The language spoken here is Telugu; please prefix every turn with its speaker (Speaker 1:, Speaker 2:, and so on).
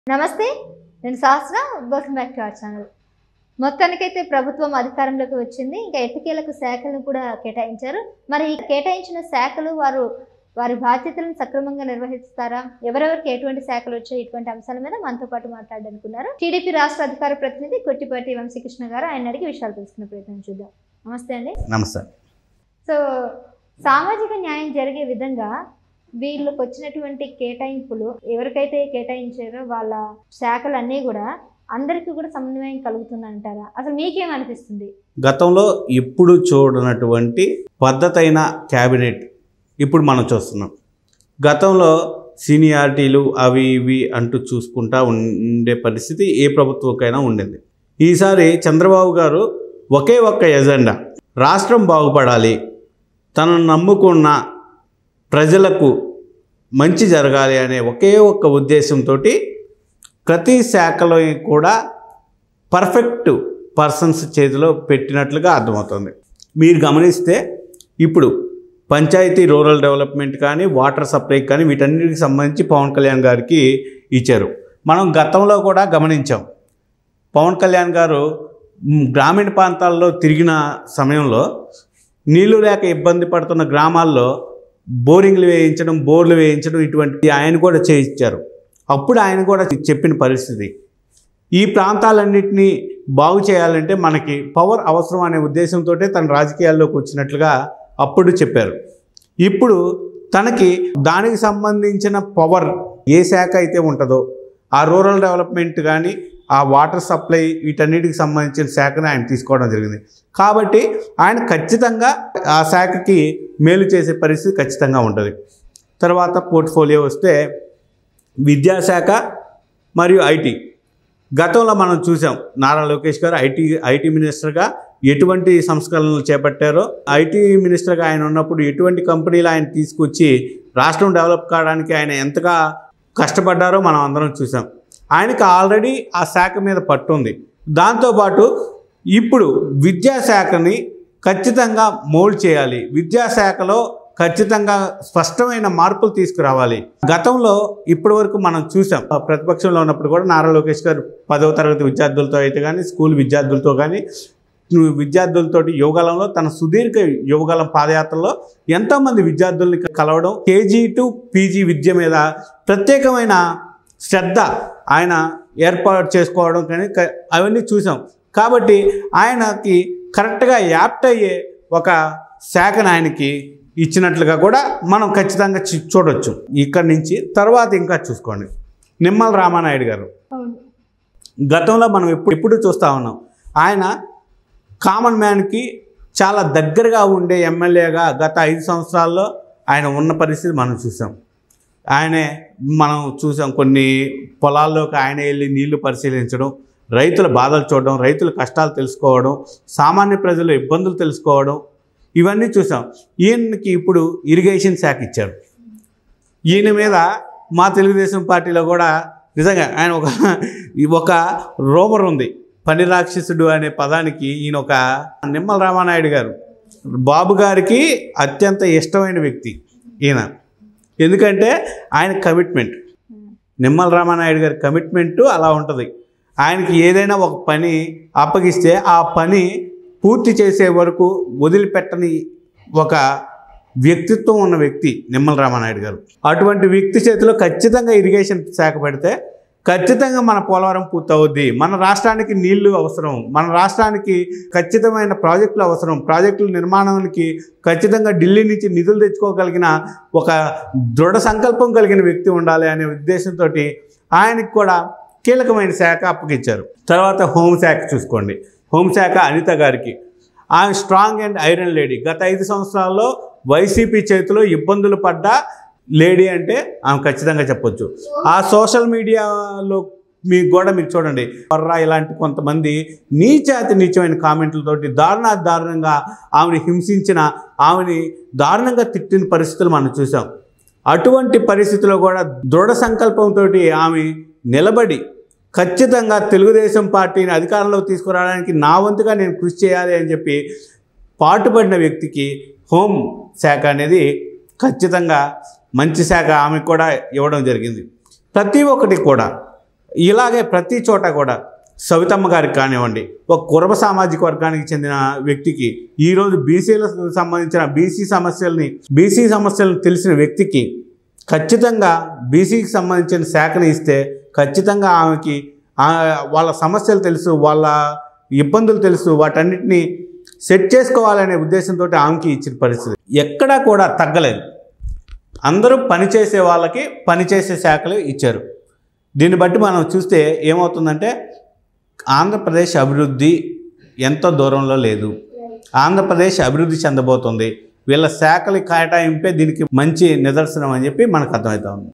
Speaker 1: నమస్తే, నేను Sahasra. Welcome back to our channel. మొత్తానికైతే ప్రభుత్వం అధికారంలోకి వచ్చింది. ఇంకా ఎట్టకేలకు శాఖలను కూడా కేటాయించారు. మరి కేటాయించిన శాఖలు వారి బాధ్యతలను సక్రమంగా నిర్వహిస్తారా, ఎవరెవరికి ఎటువంటి శాఖలు వచ్చాయి, ఇటువంటి అంశాల మీద మనతో పాటు మాట్లాడాలనుకున్నారు టీడీపీ రాష్ట్ర అధికార ప్రతినిధి కొట్టిపాటి వంశీకృష్ణ గారు. ఆయన అడిగి విషయాలు తెలుసుకునే ప్రయత్నం చూద్దాం. నమస్తే అండి.
Speaker 2: నమస్తే.
Speaker 1: సో సామాజిక న్యాయం జరిగే విధంగా వీళ్ళకి వచ్చినటువంటి కేటాయింపులు ఎవరికైతే కేటాయించారో వాళ్ళ శాఖలన్నీ కూడా అందరికీ కూడా సమన్వయం కలుగుతుందంటారా? అసలు మీకేమనిపిస్తుంది?
Speaker 2: గతంలో ఎప్పుడు చూడనటువంటి పద్ధతైన క్యాబినెట్ ఇప్పుడు మనం చూస్తున్నాం. గతంలో సీనియారిటీలు అవి ఇవి అంటూ చూసుకుంటా ఉండే పరిస్థితి ఏ ప్రభుత్వంకైనా ఉండేది. ఈసారి చంద్రబాబు గారు ఒకే ఒక్క ఎజెండా, రాష్ట్రం బాగుపడాలి, తనను నమ్ముకున్న ప్రజలకు మంచి జరగాలి అనే ఒకే ఒక్క ఉద్దేశంతో ప్రతి శాఖలో కూడా పర్ఫెక్ట్ పర్సన్స్ చేతిలో పెట్టినట్లుగా అర్థమవుతుంది. మీరు గమనిస్తే ఇప్పుడు పంచాయతీ రూరల్ డెవలప్మెంట్ కానీ వాటర్ సప్లై కానీ వీటన్నిటికి సంబంధించి పవన్ కళ్యాణ్ గారికి ఇచ్చారు. మనం గతంలో కూడా గమనించాం. పవన్ కళ్యాణ్ గారు గ్రామీణ ప్రాంతాల్లో తిరిగిన సమయంలో నీళ్లు లేక ఇబ్బంది పడుతున్న గ్రామాల్లో బోరింగ్లు వేయించడం, బోర్లు వేయించడం ఇటువంటి ఆయన కూడా చేయించారు. అప్పుడు ఆయన కూడా చెప్పిన పరిస్థితి, ఈ ప్రాంతాలన్నింటినీ బాగు చేయాలంటే మనకి పవర్ అవసరం అనే ఉద్దేశంతో తన రాజకీయాల్లోకి వచ్చినట్లుగా అప్పుడు చెప్పారు. ఇప్పుడు తనకి దానికి సంబంధించిన పవర్ ఏ శాఖ అయితే ఉంటుందో ఆ రూరల్ డెవలప్మెంట్ కానీ ఆ వాటర్ సప్లై వీటన్నిటికి సంబంధించిన శాఖను ఆయన తీసుకోవడం జరిగింది. కాబట్టి ఆయన ఖచ్చితంగా ఆ శాఖకి మేలు చేసే పరిస్థితి ఖచ్చితంగా ఉంటుంది. తర్వాత పోర్ట్ఫోలియో వస్తే విద్యాశాఖ మరియు ఐటీ. గతంలో మనం చూసాం నారా లోకేష్ గారు ఐటీ మినిస్టర్గా ఎటువంటి సంస్కరణలు చేపట్టారో, ఐటీ మినిస్టర్గా ఆయన ఉన్నప్పుడు ఎటువంటి కంపెనీలు ఆయన తీసుకొచ్చి రాష్ట్రం డెవలప్ కావడానికి ఆయన ఎంతగా కష్టపడ్డారో మనం అందరం చూసాం. ఆయనకి ఆల్రెడీ ఆ శాఖ మీద పట్టుంది. దాంతోపాటు ఇప్పుడు విద్యాశాఖని ఖచ్చితంగా మోల్డ్ చేయాలి, విద్యాశాఖలో ఖచ్చితంగా స్పష్టమైన మార్పులు తీసుకురావాలి. గతంలో ఇప్పటి వరకు మనం చూసాం, ప్రతిపక్షంలో ఉన్నప్పుడు కూడా నారా లోకేష్ గారు 10వ తరగతి విద్యార్థులతో అయితే కానీ, స్కూల్ విద్యార్థులతో కానీ, విద్యార్థులతోటి యువగలంలో తన సుదీర్ఘ యువగలం పాదయాత్రలో ఎంతోమంది విద్యార్థుల్ని కలవడం, కేజీ టు పీజీ విద్య మీద ప్రత్యేకమైన శ్రద్ధ ఆయన ఏర్పాటు చేసుకోవడం కానీ అవన్నీ చూసాం. కాబట్టి ఆయనకి కరెక్ట్గా యాప్ట్ అయ్యే ఒక శాఖను ఆయనకి ఇచ్చినట్లుగా కూడా మనం ఖచ్చితంగా చూడవచ్చు. ఇక్కడి నుంచి తర్వాత ఇంకా చూసుకోండి, నిమ్మల రామానాయుడు గారు. గతంలో మనం ఎప్పుడు చూస్తూ ఉన్నాం, ఆయన కామన్ మ్యాన్కి చాలా దగ్గరగా ఉండే ఎమ్మెల్యేగా గత 5 సంవత్సరాల్లో ఆయన ఉన్న పరిస్థితి మనం చూసాం. మనం చూసాం కొన్ని పొలాల్లోకి ఆయన వెళ్ళి నీళ్లు పరిశీలించడం, రైతుల బాధలు చూడడం, రైతుల కష్టాలు తెలుసుకోవడం, సామాన్య ప్రజల ఇబ్బందులు తెలుసుకోవడం, ఇవన్నీ చూసాం. ఈయనకి ఇప్పుడు ఇరిగేషన్ శాఖ ఇచ్చారు. ఈయన మీద మా తెలుగుదేశం పార్టీలో కూడా నిజంగా ఆయన ఒక రోమర్ ఉంది, పని రాక్షసుడు అనే పదానికి ఈయన ఒక నిమ్మల రామానాయుడు గారు బాబు గారికి అత్యంత ఇష్టమైన వ్యక్తి ఈయన. ఎందుకంటే ఆయన కమిట్మెంట్, నిమ్మల రామానాయుడు గారి కమిట్మెంటు అలా ఉంటుంది. ఆయనకి ఏదైనా ఒక పని అప్పగిస్తే ఆ పని పూర్తి చేసే వరకు వదిలిపెట్టని ఒక వ్యక్తిత్వం ఉన్న వ్యక్తి నిమ్మల రామానాయుడు గారు. అటువంటి వ్యక్తి చేతిలో ఖచ్చితంగా ఇరిగేషన్ శాఖ పెడితే ఖచ్చితంగా మన పోలవరం పూర్తవుద్ది. మన రాష్ట్రానికి నీళ్లు అవసరం, మన రాష్ట్రానికి ఖచ్చితమైన ప్రాజెక్టులు అవసరం, ప్రాజెక్టుల నిర్మాణానికి ఖచ్చితంగా ఢిల్లీ నుంచి నిధులు తెచ్చుకోగలిగిన ఒక దృఢ సంకల్పం కలిగిన వ్యక్తి ఉండాలి అనే ఉద్దేశంతో ఆయనకి కూడా కీలకమైన శాఖ అప్పగించారు. తర్వాత హోంశాఖ చూసుకోండి. హోంశాఖ అనిత గారికి, ఆమె స్ట్రాంగ్ అండ్ ఐరన్ లేడీ. గత 5 సంవత్సరాల్లో వైసీపీ చేతిలో ఇబ్బందులు పడ్డ లేడీ అంటే ఆమె ఖచ్చితంగా చెప్పొచ్చు. ఆ సోషల్ మీడియాలో మీకు కూడా మీరు చూడండి, వర్రా ఇలాంటి కొంతమంది నీచమైన కామెంట్లతోటి దారుణంగా ఆమెని హింసించిన, ఆమెని దారుణంగా తిట్టిన పరిస్థితులు మనం చూసాం. అటువంటి పరిస్థితుల్లో కూడా దృఢ సంకల్పంతో ఆమె నిలబడి ఖచ్చితంగా తెలుగుదేశం పార్టీని అధికారంలోకి తీసుకురావడానికి నా వంతుగా నేను కృషి చేయాలి అని చెప్పి పాటుపడిన వ్యక్తికి హోం శాఖ అనేది ఖచ్చితంగా మంచి శాఖ ఆమెకు కూడా ఇవ్వడం జరిగింది. ప్రతి ఒక్కటి కూడా ఇలాగే ప్రతి చోట కూడా సవితమ్మ గారికి కానివ్వండి, ఒక కురబ సామాజిక వర్గానికి చెందిన వ్యక్తికి, ఈరోజు బీసీలకు సంబంధించిన బీసీ సమస్యలను తెలిసిన వ్యక్తికి ఖచ్చితంగా బీసీకి సంబంధించిన శాఖను ఇస్తే ఖచ్చితంగా ఆమెకి వాళ్ళ సమస్యలు తెలుసు, వాళ్ళ ఇబ్బందులు తెలుసు, వాటన్నిటిని సెట్ చేసుకోవాలనే ఉద్దేశంతో ఆమెకి ఇచ్చిన పరిస్థితి ఎక్కడా కూడా తగ్గలేదు. అందరూ పనిచేసే వాళ్ళకి పనిచేసే శాఖలు ఇచ్చారు. దీన్ని బట్టి మనం చూస్తే ఏమవుతుందంటే ఆంధ్రప్రదేశ్ అభివృద్ధి ఎంతో దూరంలో లేదు. ఆంధ్రప్రదేశ్ అభివృద్ధి చెందబోతుంది. వీళ్ళ శాఖలు కేటాయింపే దీనికి మంచి నిదర్శనం అని చెప్పి మనకు అర్థమవుతా ఉంది.